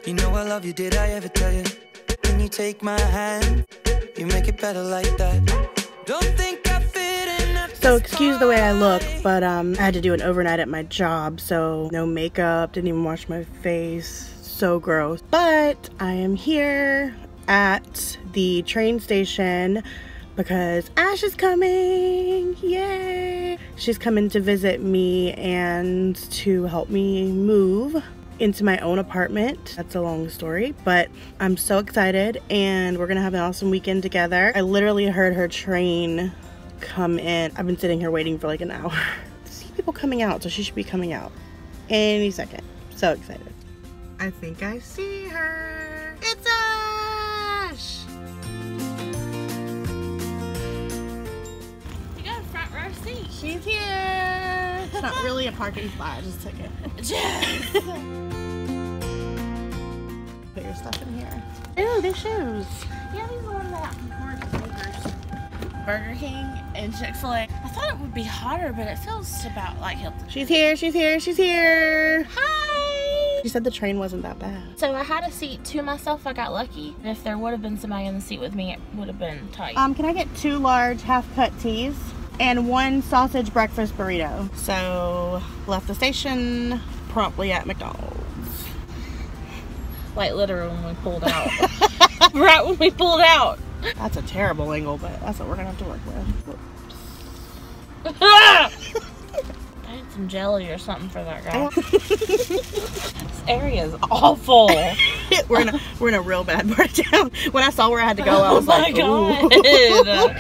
You know I love you, did I ever tell you? When you take my hand, you make it better like that. Don't think I fit enough. So excuse the way I look, but I had to do an overnight at my job, so no makeup, didn't even wash my face. So gross. But I am here at the train station because Ash is coming. Yay! She's coming to visit me and to help me move into my own apartment. That's a long story, but I'm so excited and we're gonna have an awesome weekend together. I literally heard her train come in. I've been sitting here waiting for like an hour to see people coming out, so she should be coming out any second. So excited. I think I see her. It's Ash! You got a front row seat. She's here. It's not really a parking spot, I just took it. Put your stuff in here. Ew, these shoes. Yeah, these are the ones that got from Burger King and Chick-fil-A. I thought it would be hotter, but it feels about like Hilton. She's here, she's here, she's here. Hi! She said the train wasn't that bad. So I had a seat to myself. I got lucky. And if there would have been somebody in the seat with me, it would have been tight. Can I get 2 large half-cut teas and 1 sausage breakfast burrito? So, left the station promptly at McDonald's. Like literally when we pulled out. Right when we pulled out. That's a terrible angle, but that's what we're gonna have to work with. I had some jelly or something for that guy. This area is awful. we're in a real bad part of town. When I saw where I had to go, I was like, oh my ooh. God.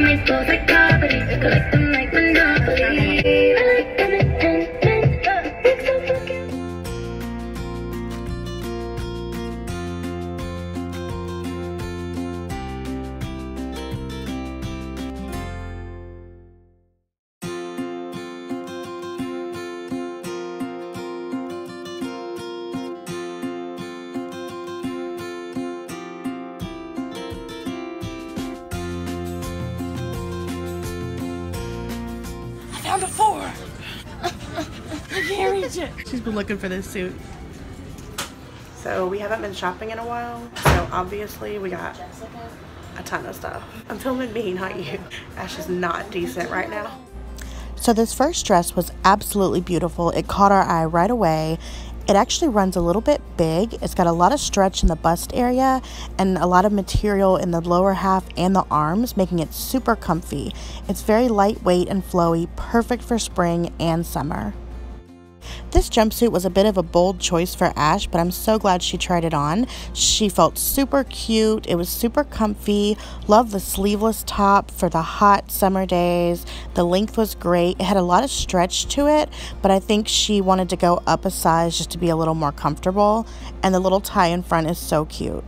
Found a 4. I can't reach it. She's been looking for this suit. So we haven't been shopping in a while, so obviously we got a ton of stuff. I'm filming me, not you. Ash is not decent right now. So this first dress was absolutely beautiful. It caught our eye right away. It actually runs a little bit big. It's got a lot of stretch in the bust area and a lot of material in the lower half and the arms, making it super comfy. It's very lightweight and flowy, perfect for spring and summer. This jumpsuit was a bit of a bold choice for Ash, but I'm so glad she tried it on. She felt super cute. It was super comfy. Love the sleeveless top for the hot summer days. The length was great. It had a lot of stretch to it, but I think she wanted to go up a size just to be a little more comfortable. And the little tie in front is so cute.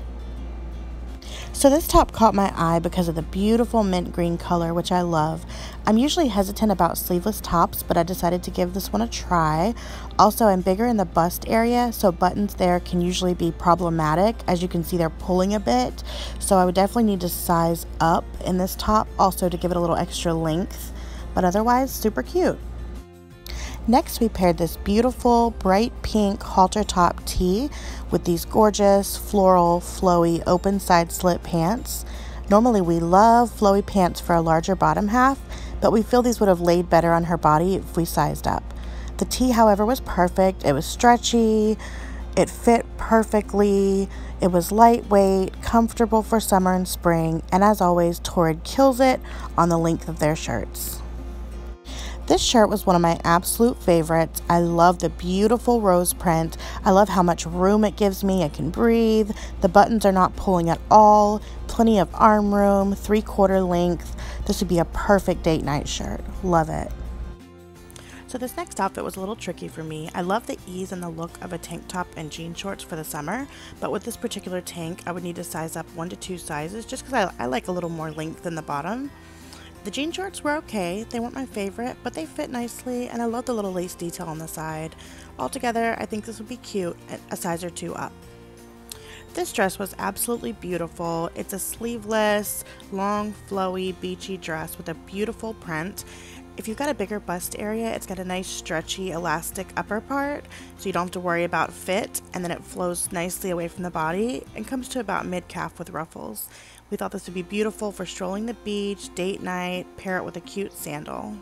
So this top caught my eye because of the beautiful mint green color, which I love. I'm usually hesitant about sleeveless tops, but I decided to give this one a try. Also, I'm bigger in the bust area, so buttons there can usually be problematic. As you can see, they're pulling a bit. So I would definitely need to size up in this top, also to give it a little extra length. But otherwise, super cute. Next, we paired this beautiful bright pink halter top tee with these gorgeous floral flowy open side slit pants. Normally we love flowy pants for a larger bottom half, but we feel these would have laid better on her body if we sized up. The tee, however, was perfect. It was stretchy, it fit perfectly, it was lightweight, comfortable for summer and spring, and as always, Torrid kills it on the length of their shirts. This shirt was one of my absolute favorites. I love the beautiful rose print. I love how much room it gives me. I can breathe. The buttons are not pulling at all. Plenty of arm room, 3/4 length. This would be a perfect date night shirt. Love it. So this next outfit was a little tricky for me. I love the ease and the look of a tank top and jean shorts for the summer, but with this particular tank, I would need to size up 1 to 2 sizes just because I like a little more length in the bottom. The jean shorts were okay. They weren't my favorite, but they fit nicely, and I love the little lace detail on the side. Altogether, I think this would be cute, a size or 2 up. This dress was absolutely beautiful. It's a sleeveless, long, flowy, beachy dress with a beautiful print, If you've got a bigger bust area, it's got a nice stretchy elastic upper part, so you don't have to worry about fit, and then it flows nicely away from the body and comes to about mid-calf with ruffles. We thought this would be beautiful for strolling the beach, date night, pair it with a cute sandal.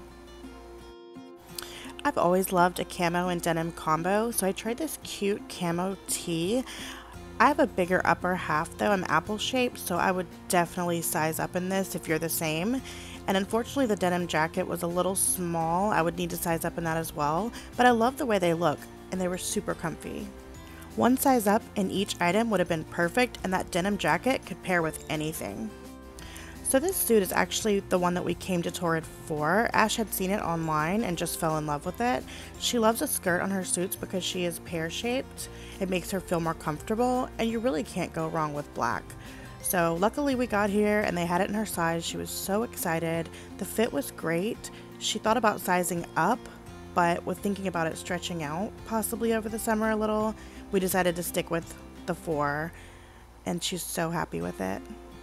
I've always loved a camo and denim combo, so I tried this cute camo tee. I have a bigger upper half though, I'm apple shaped, so I would definitely size up in this if you're the same. And unfortunately the denim jacket was a little small, I would need to size up in that as well, but I love the way they look, and they were super comfy. One size up in each item would have been perfect, and that denim jacket could pair with anything. So this suit is actually the one that we came to Torrid for. Ash had seen it online and just fell in love with it. She loves a skirt on her suits because she is pear-shaped. It makes her feel more comfortable, and you really can't go wrong with black. So luckily we got here and they had it in her size. She was so excited. The fit was great. She thought about sizing up, but with thinking about it stretching out possibly over the summer a little, we decided to stick with the 4, and she's so happy with it.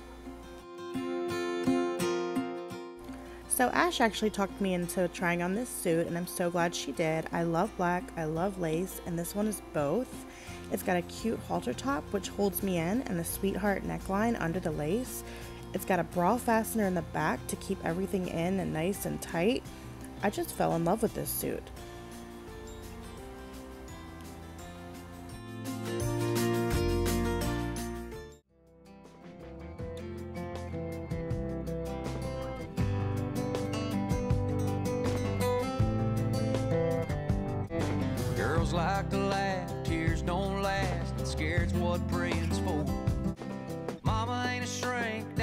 So Ash actually talked me into trying on this suit, and I'm so glad she did. I love black, I love lace, and this one is both. It's got a cute halter top which holds me in, and a sweetheart neckline under the lace. It's got a bra fastener in the back to keep everything in and nice and tight. I just fell in love with this suit. Girls like to laugh, tears don't last, and scared's what praying's for. Mama ain't a shrink,